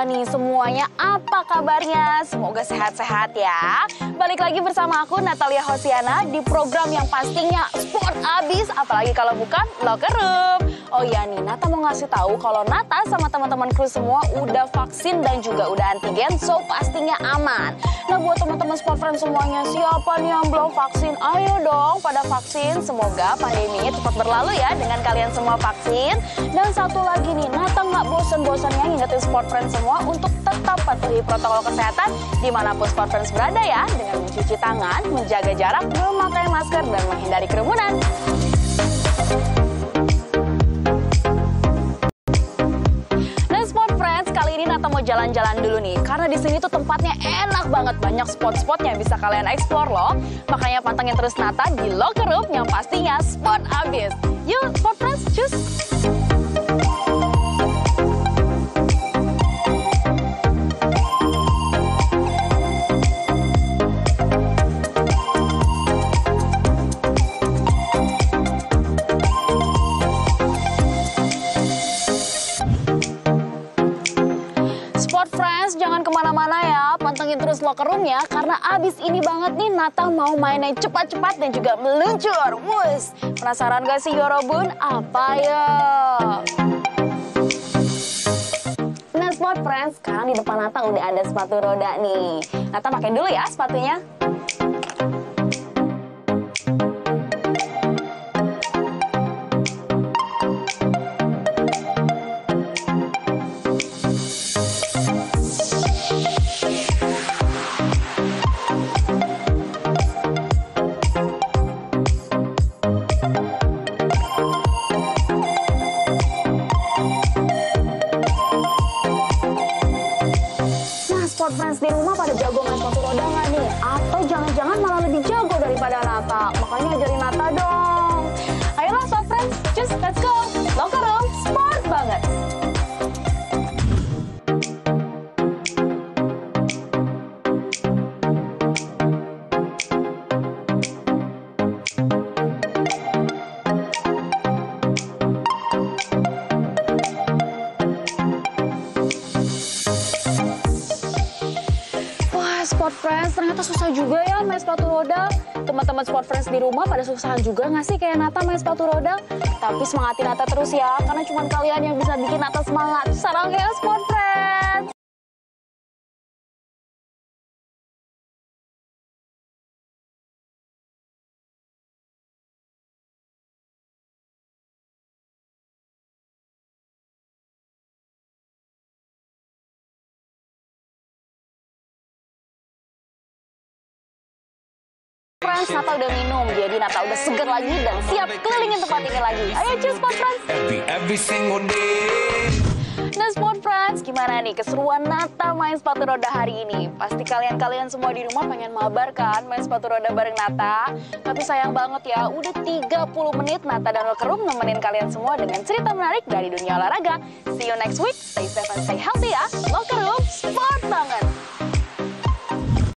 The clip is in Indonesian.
Iya nih semuanya, apa kabarnya? Semoga sehat-sehat ya. Balik lagi bersama aku Natalia Hosiana di program yang pastinya sport abis, apalagi kalau bukan locker room. Oh iya nih, Nata mau ngasih tahu kalau Nata sama teman-teman kru semua udah vaksin dan juga udah antigen, so pastinya aman. Nah buat teman-teman sport friend semuanya, siapa nih yang belum vaksin? Ayo dong pada vaksin, semoga pandeminya cepat berlalu ya dengan kalian semua vaksin. Dan satu lagi nih, Nata nggak bosan-bosannya ngingetin sport friends semua untuk tetap patuhi protokol kesehatan dimanapun sport friends berada ya, dengan mencuci tangan, menjaga jarak, memakai masker, dan menghindari kerumunan. Dan sport friends, kali ini Nata mau jalan-jalan dulu nih, karena di sini tuh tempatnya enak banget, banyak spot-spot yang bisa kalian explore loh. Makanya pantengin terus Nata di locker room yang pastinya sport abis. Yuk sport friends, cus! Sport friends, jangan kemana-mana ya, pantengin terus locker room ya, karena abis ini banget nih Nata mau main cepat-cepat dan juga meluncur. Wus, penasaran gak sih Yorobun? Apa ya? Nah sport friends, sekarang di depan Nata udah ada sepatu roda nih. Nata pakai dulu ya sepatunya. Sport friends di rumah pada jago main sepatu roda nggak nih? Atau jangan-jangan malah lebih jago daripada Nata? Makanya ajarin Nata dong. Ayolah sport friends, just let's go. Locker room, sport banget. Sport friends, ternyata susah juga ya main sepatu roda. Teman-teman sport friends di rumah pada susahan juga nggak sih kayak Nata main sepatu roda? Tapi semangatin Nata terus ya, karena cuma kalian yang bisa bikin Nata semangat. Sarang ya sport friends! Friends, Nata udah minum, jadi Nata udah seger lagi dan siap kelilingin tempat ini lagi. Ayo cuy sport friends! Every single day. Nah sport friends, gimana nih keseruan Nata main sepatu roda hari ini? Pasti kalian semua di rumah pengen mabar kan main sepatu roda bareng Nata. Tapi sayang banget ya, udah 30 menit Nata dan locker room nemenin kalian semua dengan cerita menarik dari dunia olahraga. See you next week, stay safe and stay healthy ya. Locker room, sport banget!